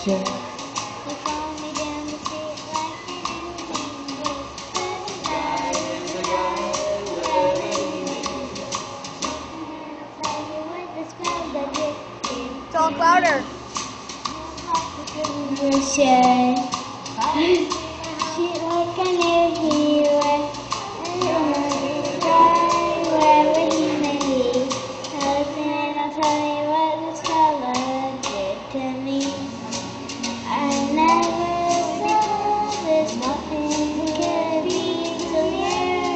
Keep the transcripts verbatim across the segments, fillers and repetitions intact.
Yeah. You follow me down the street like you do me. There's a guy, there's a guy, wherever he may be. I'll tell you what the spell that did. Talk louder. Shed. She like I knew he was. Wherever he may be. Now listen and I'll tell you what this fella did to me. I never saw this, nothing could be clear.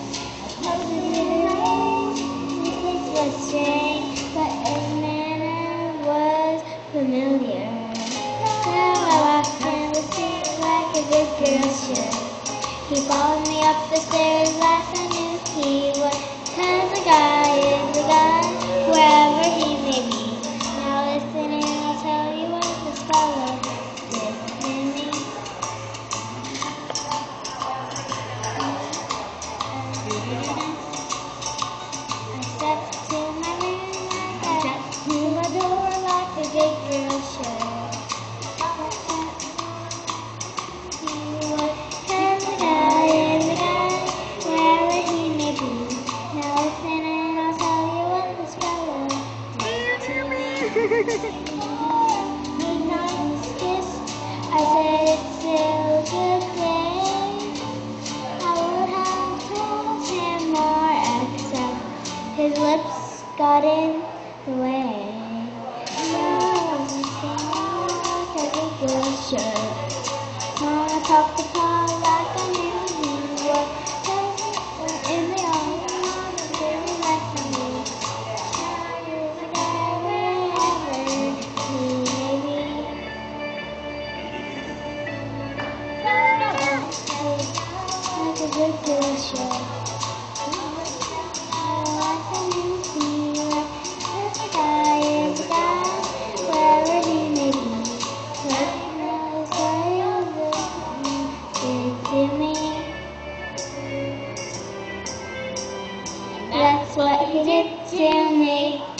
His face was strange, but his manner was familiar. Now I walked down the street like a good girl should. He followed me up the stairs, last I knew he would. 'Cause a guy is a guy, wherever he may be. Now listen and I'll tell you what this fella did to me. I stepped to my room, I stepped to my door like a good girl should. Midnight's kiss, I said it's still a good day. I would have told him more, except his lips got in the way. Now I'm feeling like a good girl should. Wanna talk to Paul like I knew he would. In the arms, feeling like me. Like a good girl should. Like a new feeling. This guy is a guy, wherever he may be. Let me know what you did to me. That's what he did to me.